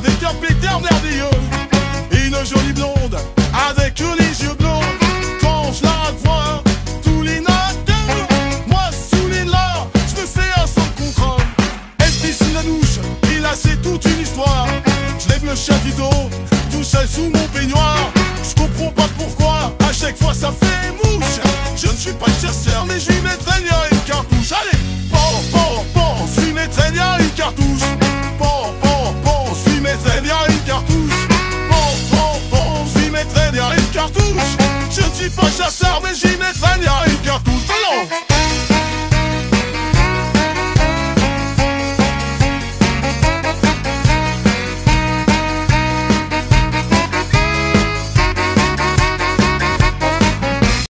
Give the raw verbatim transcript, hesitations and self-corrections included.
avec un pétard merveilleux et une jolie blonde avec les yeux bleus.